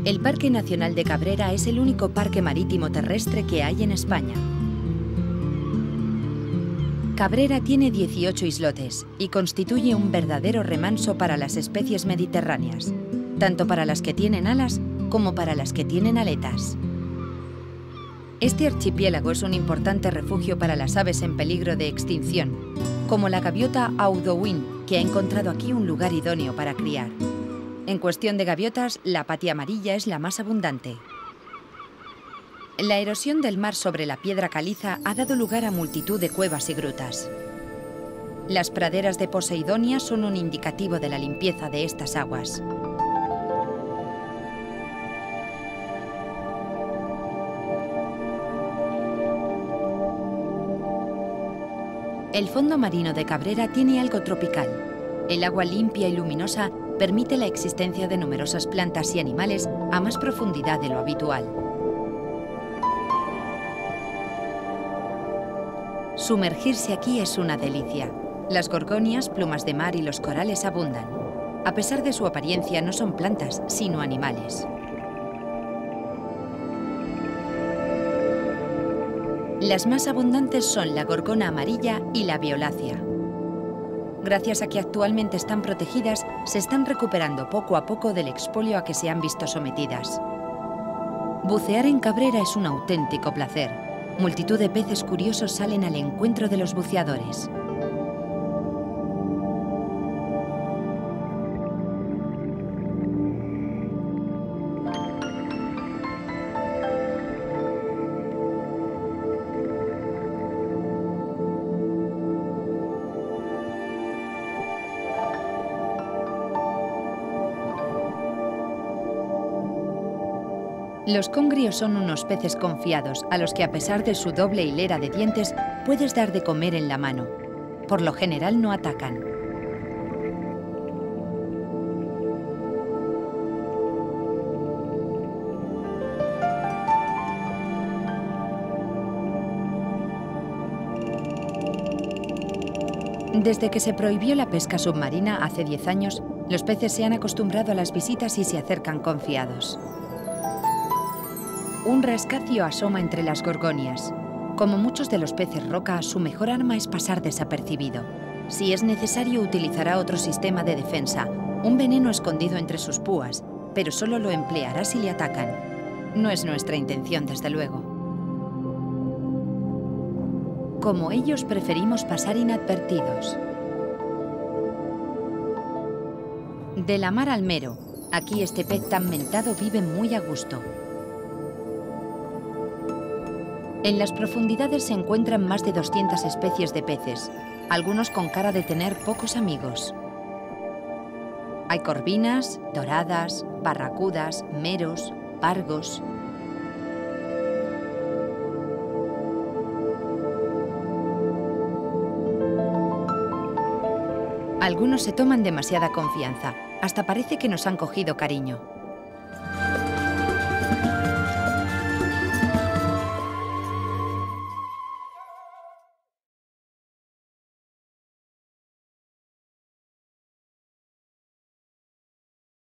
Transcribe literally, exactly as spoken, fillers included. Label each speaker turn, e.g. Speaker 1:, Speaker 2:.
Speaker 1: El Parque Nacional de Cabrera es el único parque marítimo terrestre que hay en España. Cabrera tiene dieciocho islotes y constituye un verdadero remanso para las especies mediterráneas, tanto para las que tienen alas como para las que tienen aletas. Este archipiélago es un importante refugio para las aves en peligro de extinción, como la gaviota Audouin, que ha encontrado aquí un lugar idóneo para criar. En cuestión de gaviotas, la patia amarilla es la más abundante. La erosión del mar sobre la piedra caliza ha dado lugar a multitud de cuevas y grutas. Las praderas de Poseidonia son un indicativo de la limpieza de estas aguas. El fondo marino de Cabrera tiene algo tropical. El agua limpia y luminosa permite la existencia de numerosas plantas y animales a más profundidad de lo habitual. Sumergirse aquí es una delicia. Las gorgonias, plumas de mar y los corales abundan. A pesar de su apariencia, no son plantas, sino animales. Las más abundantes son la gorgona amarilla y la violácea. Gracias a que actualmente están protegidas, se están recuperando poco a poco del expolio a que se han visto sometidas. Bucear en Cabrera es un auténtico placer. Multitud de peces curiosos salen al encuentro de los buceadores. Los congrios son unos peces confiados a los que, a pesar de su doble hilera de dientes, puedes dar de comer en la mano. Por lo general no atacan. Desde que se prohibió la pesca submarina hace diez años, los peces se han acostumbrado a las visitas y se acercan confiados. Un rascacio asoma entre las gorgonias. Como muchos de los peces roca, su mejor arma es pasar desapercibido. Si es necesario, utilizará otro sistema de defensa, un veneno escondido entre sus púas, pero solo lo empleará si le atacan. No es nuestra intención, desde luego. Como ellos, preferimos pasar inadvertidos. De la mar al mero, aquí este pez tan mentado vive muy a gusto. En las profundidades se encuentran más de doscientas especies de peces, algunos con cara de tener pocos amigos. Hay corvinas, doradas, barracudas, meros, pargos. Algunos se toman demasiada confianza, hasta parece que nos han cogido cariño.